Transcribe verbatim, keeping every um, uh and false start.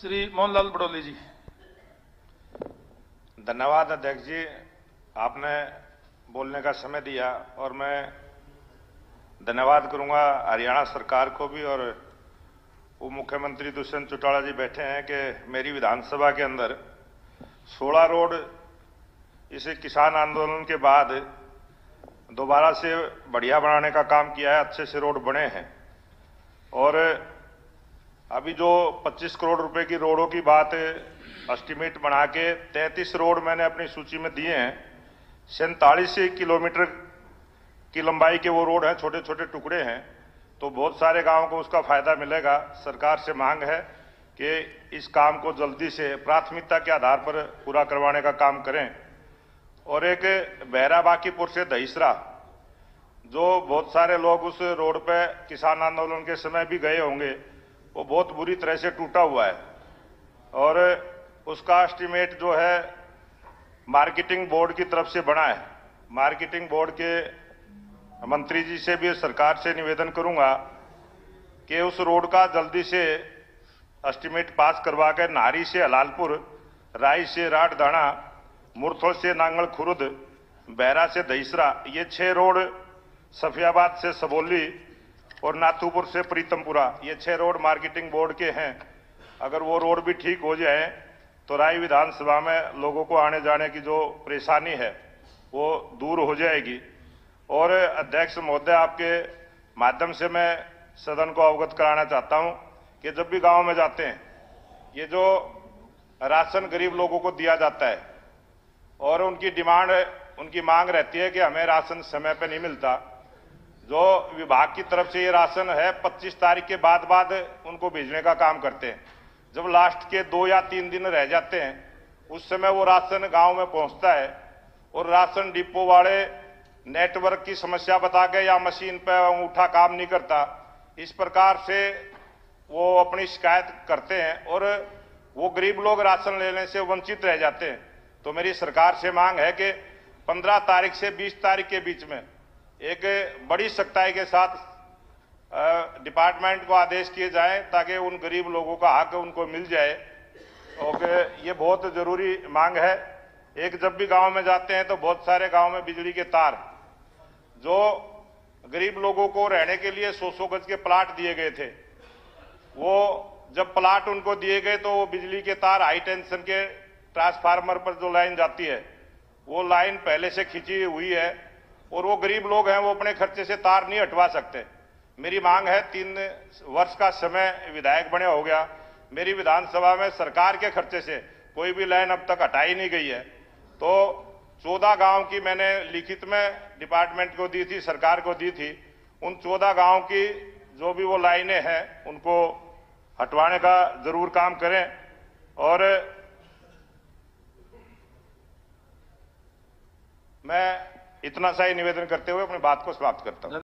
श्री मोहनलाल बड़ौली जी। धन्यवाद अध्यक्ष जी, आपने बोलने का समय दिया और मैं धन्यवाद करूंगा हरियाणा सरकार को भी। और उप मुख्यमंत्री दुष्यंत चौटाला जी बैठे हैं कि मेरी विधानसभा के अंदर सोलह रोड इसे किसान आंदोलन के बाद दोबारा से बढ़िया बनाने का काम किया है, अच्छे से रोड बने हैं। और अभी जो पच्चीस करोड़ रुपए की रोडों की बात एस्टिमेट बना के तैंतीस रोड मैंने अपनी सूची में दिए हैं। सैंतालीस किलोमीटर की लंबाई के वो रोड हैं, छोटे छोटे टुकड़े हैं, तो बहुत सारे गांवों को उसका फायदा मिलेगा। सरकार से मांग है कि इस काम को जल्दी से प्राथमिकता के आधार पर पूरा करवाने का काम करें। और एक बहरा बाकीपुर से दहीसरा, जो बहुत सारे लोग उस रोड पे किसान आंदोलन के समय भी गए होंगे, वो बहुत बुरी तरह से टूटा हुआ है। और उसका एस्टीमेट जो है मार्केटिंग बोर्ड की तरफ से बना है। मार्केटिंग बोर्ड के मंत्री जी से भी सरकार से निवेदन करूंगा कि उस रोड का जल्दी से एस्टीमेट पास करवा कर नारी से हलालपुर, राई से राठदाना, मुरथल से नांगल खुर्द, बहरा से दहीसरा, ये छह रोड, सफियाबाद से सबोली और नाथूपुर से प्रीतमपुरा, ये छह रोड मार्केटिंग बोर्ड के हैं। अगर वो रोड भी ठीक हो जाए तो राय विधानसभा में लोगों को आने जाने की जो परेशानी है वो दूर हो जाएगी। और अध्यक्ष महोदय, आपके माध्यम से मैं सदन को अवगत कराना चाहता हूं कि जब भी गांव में जाते हैं, ये जो राशन गरीब लोगों को दिया जाता है और उनकी डिमांड, उनकी मांग रहती है कि हमें राशन समय पर नहीं मिलता। जो विभाग की तरफ से ये राशन है पच्चीस तारीख के बाद बाद उनको भेजने का काम करते हैं। जब लास्ट के दो या तीन दिन रह जाते हैं उस समय वो राशन गांव में पहुंचता है और राशन डिपो वाले नेटवर्क की समस्या बता के या मशीन पे अंगूठा काम नहीं करता, इस प्रकार से वो अपनी शिकायत करते हैं और वो गरीब लोग राशन लेने से वंचित रह जाते हैं। तो मेरी सरकार से मांग है कि पंद्रह तारीख से बीस तारीख के बीच में एक बड़ी सख्ताई के साथ डिपार्टमेंट को आदेश किए जाएं ताकि उन गरीब लोगों का हक उनको मिल जाए। और ये बहुत जरूरी मांग है। एक जब भी गांव में जाते हैं तो बहुत सारे गांव में बिजली के तार, जो गरीब लोगों को रहने के लिए सौ सौ गज के प्लाट दिए गए थे, वो जब प्लाट उनको दिए गए तो वो बिजली के तार हाई टेंशन के ट्रांसफार्मर पर जो लाइन जाती है वो लाइन पहले से खींची हुई है और वो गरीब लोग हैं, वो अपने खर्चे से तार नहीं हटवा सकते। मेरी मांग है, तीन वर्ष का समय विधायक बने हो गया, मेरी विधानसभा में सरकार के खर्चे से कोई भी लाइन अब तक हटाई नहीं गई है। तो चौदह गांव की मैंने लिखित में डिपार्टमेंट को दी थी, सरकार को दी थी। उन चौदह गांव की जो भी वो लाइनें हैं उनको हटवाने का जरूर काम करें। और मैं इतना सा ही निवेदन करते हुए अपनी बात को समाप्त करता हूं।